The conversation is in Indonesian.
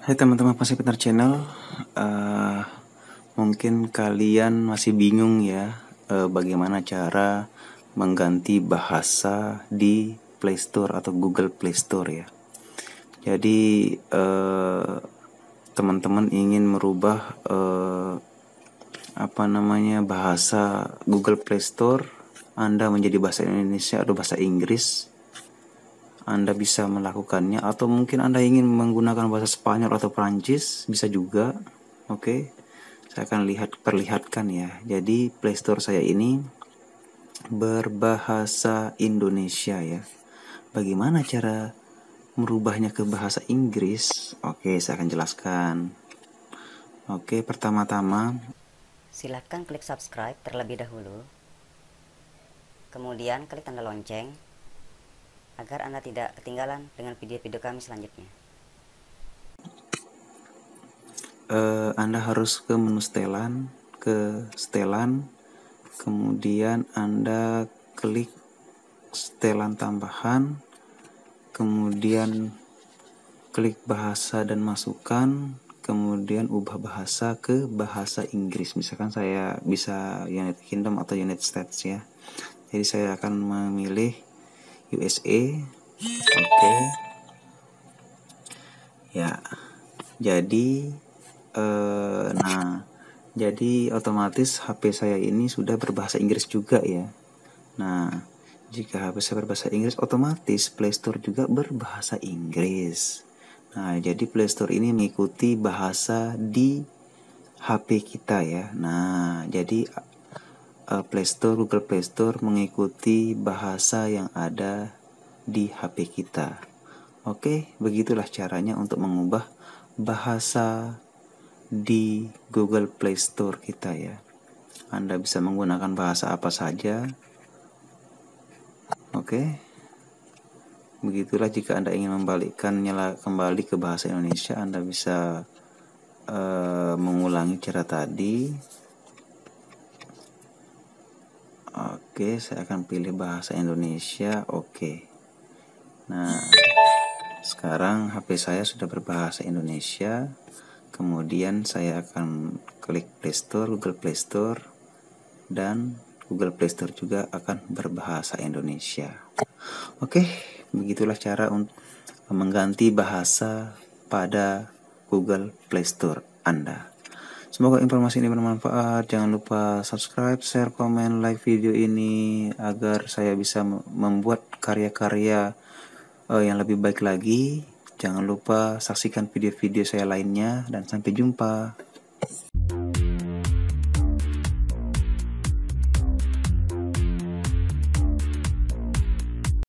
Hai teman-teman Pasti Pintar Channel. Eh, Mungkin kalian masih bingung ya, bagaimana cara mengganti bahasa di Play Store atau Google Play Store ya. Jadi teman-teman ingin merubah bahasa Google Play Store Anda menjadi bahasa Indonesia atau bahasa Inggris. Anda bisa melakukannya, atau mungkin Anda ingin menggunakan bahasa Spanyol atau Prancis, bisa juga. Oke, saya akan perlihatkan ya. Jadi Play Store saya ini berbahasa Indonesia ya. Bagaimana cara merubahnya ke bahasa Inggris? Oke, saya akan jelaskan. Oke, pertama-tama Silahkan klik subscribe terlebih dahulu. Kemudian klik tanda lonceng agar Anda tidak ketinggalan dengan video-video kami selanjutnya. Anda harus ke menu setelan, kemudian Anda klik setelan tambahan, kemudian klik bahasa dan masukan, kemudian ubah bahasa ke bahasa Inggris. Misalkan saya bisa United Kingdom atau United States ya. Jadi saya akan memilih USA. Oke. Ya. Jadi jadi otomatis HP saya ini sudah berbahasa Inggris juga ya. Nah, jika HP saya berbahasa Inggris, otomatis Play Store juga berbahasa Inggris. Nah, jadi Play Store ini mengikuti bahasa di HP kita ya. Nah, jadi Google Play Store mengikuti bahasa yang ada di HP kita. Oke, begitulah caranya untuk mengubah bahasa di Google Play Store kita ya. Anda bisa menggunakan bahasa apa saja. Oke. Begitulah jika Anda ingin membalikkannya kembali ke bahasa Indonesia, Anda bisa mengulangi cara tadi. Oke, saya akan pilih bahasa Indonesia. Oke. Nah, sekarang HP saya sudah berbahasa Indonesia. Kemudian saya akan klik Play Store, Google Play Store, dan Google Play Store juga akan berbahasa Indonesia. Oke, begitulah cara untuk mengganti bahasa pada Google Play Store Anda. Semoga informasi ini bermanfaat. Jangan lupa subscribe, share, komen, like video ini agar saya bisa membuat karya-karya yang lebih baik lagi. Jangan lupa saksikan video-video saya lainnya dan sampai jumpa.